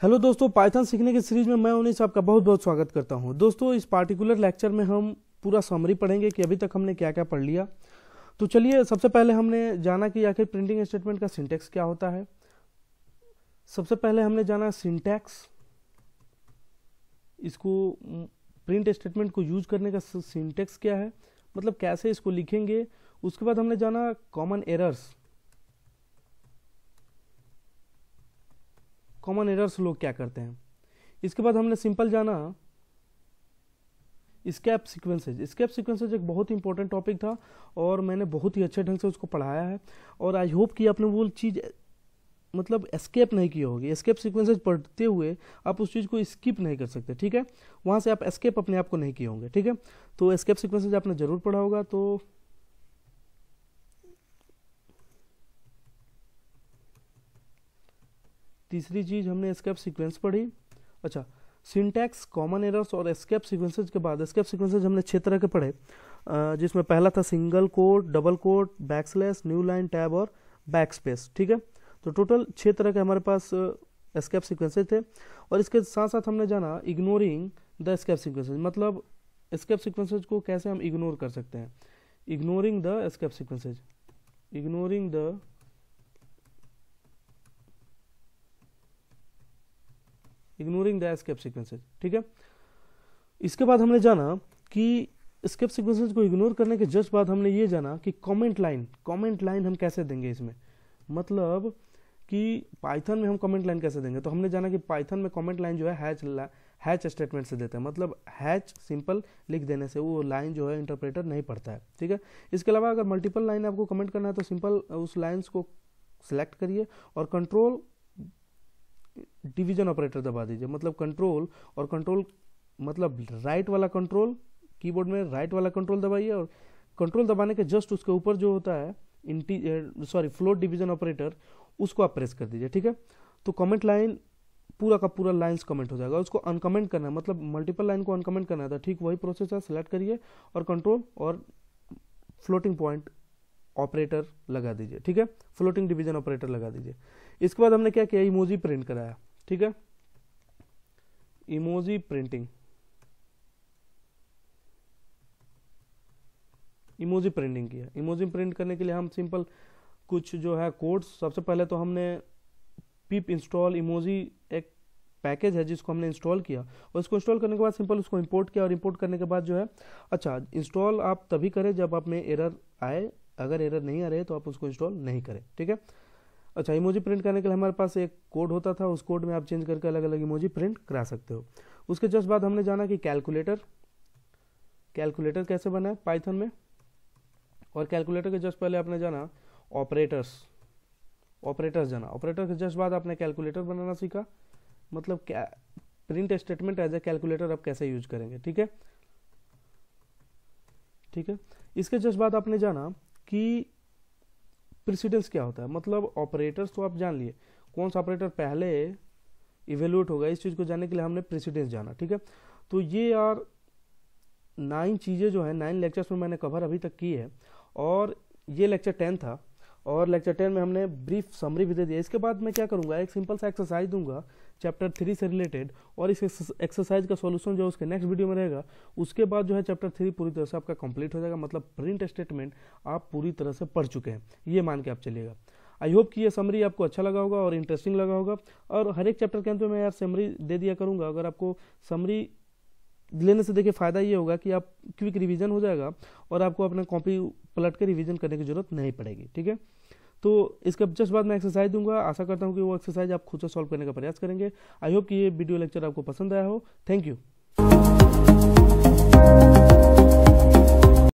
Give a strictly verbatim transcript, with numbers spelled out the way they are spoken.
Hello दोस्तों, Python सीखने की सीरीज में मैं उन्नीस आपका बहुत बहुत स्वागत करता हूं। दोस्तों, इस पार्टिकुलर लेक्चर में हम पूरा समरी पढ़ेंगे कि अभी तक हमने क्या क्या पढ़ लिया। तो चलिए, सबसे पहले हमने जाना कि आखिर प्रिंटिंग स्टेटमेंट का सिंटैक्स क्या होता है। सबसे पहले हमने जाना सिंटैक्स, इसको प्रिंट स्टेटमेंट को यूज करने का सिंटैक्स क्या है, मतलब कैसे इसको लिखेंगे। उसके बाद हमने जाना कॉमन एरर्स, कॉमन एरर्स लोग क्या करते हैं। इसके बाद हमने सिंपल जाना स्केप सीक्वेंसेज। स्केप सीक्वेंसेज एक बहुत ही इंपॉर्टेंट टॉपिक था और मैंने बहुत ही अच्छे ढंग से उसको पढ़ाया है और आई होप कि आपने वो चीज़ मतलब एस्केप नहीं की होगी। एस्केप सीक्वेंसेज पढ़ते हुए आप उस चीज़ को स्किप नहीं कर सकते, ठीक है। वहाँ से आप एस्केप अपने आप को नहीं किए होंगे, ठीक है। तो एस्केप सीक्वेंसेज आपने जरूर पढ़ा होगा। तो तीसरी चीज हमने एस्केप सीक्वेंस पढ़ी। अच्छा, सिंटैक्स, कॉमन एरर्स और एस्केप सीक्वेंसेज के बाद एस्केप सीक्वेंसेज हमने छह तरह के पढ़े, जिसमें पहला था single quote, double quote, backslash, new line, tab और बैकस्पेस, ठीक है। तो टोटल छह तरह के हमारे पास एस्केप सीक्वेंसेज थे। और इसके साथ साथ हमने जाना इग्नोरिंग द एस्केप सीक्वेंसेज, मतलब एस्केप सीक्वेंसेज को कैसे हम इग्नोर कर सकते हैं। Ignoring the escape sequences, ignoring the ignoring the escape sequences, ठीक है। इसके बाद हमने जाना कि एस्केप सीक्वेंसेज को इग्नोर करने के जस्ट बाद हमने ये जाना कि कमेंट लाइन, कमेंट लाइन हम कैसे देंगे इसमें, मतलब कि पाइथन में हम कमेंट लाइन कैसे देंगे। तो हमने जाना कि पाइथन में कमेंट लाइन जो है हैच हैच स्टेटमेंट से देते हैं, मतलब हैच सिंपल लिख देने से वो लाइन जो है इंटरप्रेटर नहीं पढ़ता है, ठीक है। इसके अलावा अगर मल्टीपल लाइन आपको कमेंट करना है तो सिंपल उस लाइन्स को सिलेक्ट करिए और कंट्रोल डिवीजन ऑपरेटर दबा दीजिए, मतलब कंट्रोल और कंट्रोल मतलब राइट वाला कंट्रोल, कीबोर्ड में राइट वाला कंट्रोल दबाइए और कंट्रोल दबाने के जस्ट उसके ऊपर जो होता है इंटी सॉरी फ्लोट डिवीजन ऑपरेटर, उसको आप प्रेस कर दीजिए, ठीक है। तो कमेंट लाइन पूरा का पूरा लाइंस कमेंट हो जाएगा। उसको अनकमेंट करना है, मतलब मल्टीपल लाइन को अनकमेंट करना था, ठीक वही प्रोसेस है। सिलेक्ट करिए और कंट्रोल और फ्लोटिंग पॉइंट ऑपरेटर लगा दीजिए, ठीक है, फ्लोटिंग डिवीजन ऑपरेटर लगा दीजिए। इसके बाद हमने क्या किया, इमोजी प्रिंट कराया, ठीक है, इमोजी प्रिंटिंग, इमोजी प्रिंटिंग किया। इमोजी प्रिंट करने के लिए हम सिंपल कुछ जो है कोड्स, सबसे पहले तो हमने पिप इंस्टॉल इमोजी एक पैकेज है जिसको हमने इंस्टॉल किया और इसको इंस्टॉल करने के बाद सिंपल उसको इंपोर्ट किया और इंपोर्ट करने के बाद जो है, अच्छा इंस्टॉल आप तभी करें जब आप में एरर आए, अगर एरर नहीं आ रहे तो आप उसको इंस्टॉल नहीं करें, ठीक है। अच्छा, इमोजी प्रिंट करने के लिए हमारे पास एक कोड होता था, उस कोड में आप चेंज करके अलग अलग इमोजी प्रिंट करा सकते हो। उसके जस्ट बाद हमने जाना कि कैलकुलेटर, कैलकुलेटर कैसे बना है पाइथन में, और कैलकुलेटर के जस्ट पहले आपने जाना ऑपरेटर्स, ऑपरेटर्स जाना। ऑपरेटर के जस्ट बाद आपने कैलकुलेटर बनाना सीखा, मतलब क्या print statement as a calculator आप कैसे यूज करेंगे, ठीक है, ठीक है। इसके जस्ट बाद आपने जाना कि प्रेसिडेंस क्या होता है, मतलब ऑपरेटर्स तो आप जान लिए, कौन सा ऑपरेटर पहले इवेल्युएट होगा, इस चीज को जानने के लिए हमने प्रेसिडेंस जाना, ठीक है। तो ये यार नाइन चीजें जो है नाइन लेक्चर्स में मैंने कवर अभी तक की है और ये लेक्चर टेन था और लेक्चर टेन में हमने ब्रीफ समरी भी दे दिया। इसके बाद मैं क्या करूंगा, एक सिंपल सा एक्सरसाइज दूंगा चैप्टर थ्री से रिलेटेड और इस एक्सरसाइज का सॉल्यूशन जो उसके नेक्स्ट वीडियो में रहेगा। उसके बाद जो है चैप्टर थ्री पूरी तरह से आपका कंप्लीट हो जाएगा, मतलब प्रिंट स्टेटमेंट आप पूरी तरह से पढ़ चुके हैं, ये मान के आप चलिएगा। आई होप कि ये समरी आपको अच्छा लगा होगा और इंटरेस्टिंग लगा होगा। और हर एक चैप्टर के अंत में मैं यार समरी दे दिया करूंगा। अगर आपको समरी लेने से देखिए फ़ायदा ये होगा कि आप क्विक रिवीजन हो जाएगा और आपको अपना कॉपी पलट के रिवीजन करने की जरूरत नहीं पड़ेगी, ठीक है। तो इसके जस्ट बाद मैं एक्सरसाइज दूंगा, आशा करता हूँ कि वो एक्सरसाइज आप खुद से सॉल्व करने का प्रयास करेंगे। आई होप कि ये वीडियो लेक्चर आपको पसंद आया हो। Thank you.